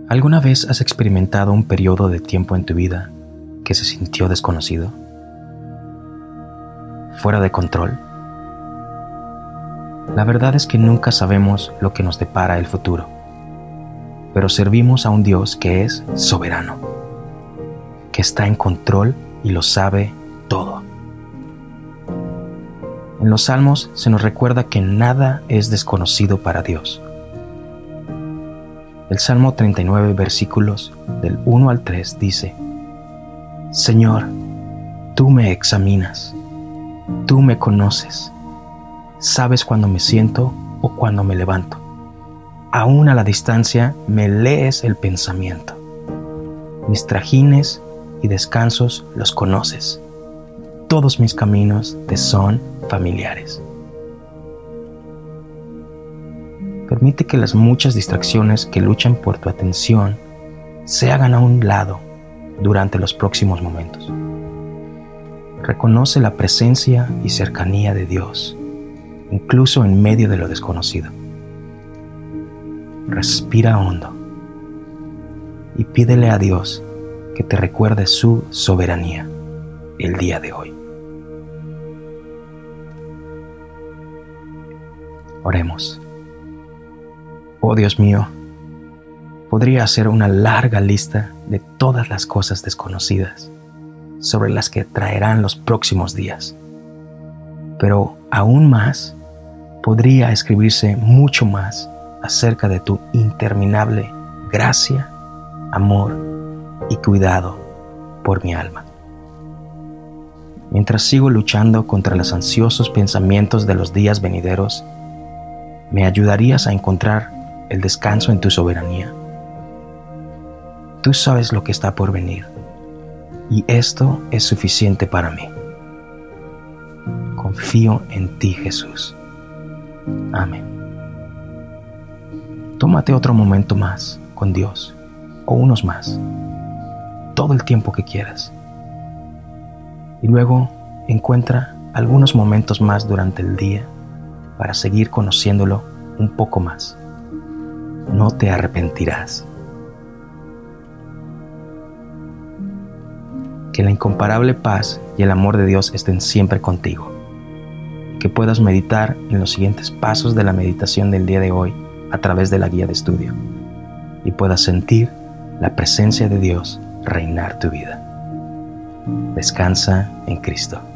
¿Alguna vez has experimentado un periodo de tiempo en tu vida que se sintió desconocido? ¿Fuera de control? La verdad es que nunca sabemos lo que nos depara el futuro, pero servimos a un Dios que es soberano, que está en control y lo sabe todo. En los Salmos se nos recuerda que nada es desconocido para Dios. El Salmo 39, versículos del 1 al 3 dice: Señor, tú me examinas, tú me conoces, sabes cuando me siento o cuando me levanto. Aún a la distancia me lees el pensamiento. Mis trajines y descansos los conoces. Todos mis caminos te son familiares. Permite que las muchas distracciones que luchan por tu atención se hagan a un lado durante los próximos momentos. Reconoce la presencia y cercanía de Dios, incluso en medio de lo desconocido. Respira hondo y pídele a Dios que te recuerde su soberanía el día de hoy. Oremos. Oh Dios mío, podría hacer una larga lista de todas las cosas desconocidas sobre las que traerán los próximos días, pero aún más podría escribirse mucho más acerca de tu interminable gracia, amor y cuidado por mi alma. Mientras sigo luchando contra los ansiosos pensamientos de los días venideros, ¿me ayudarías a encontrar el descanso en tu soberanía? Tú sabes lo que está por venir, y esto es suficiente para mí. Confío en ti, Jesús. Amén. Tómate otro momento más con Dios, o unos más, todo el tiempo que quieras. Y luego encuentra algunos momentos más durante el día para seguir conociéndolo un poco más. No te arrepentirás. Que la incomparable paz y el amor de Dios estén siempre contigo. Que puedas meditar en los siguientes pasos de la meditación del día de hoy a través de la guía de estudio y puedas sentir la presencia de Dios reinar tu vida. Descansa en Cristo.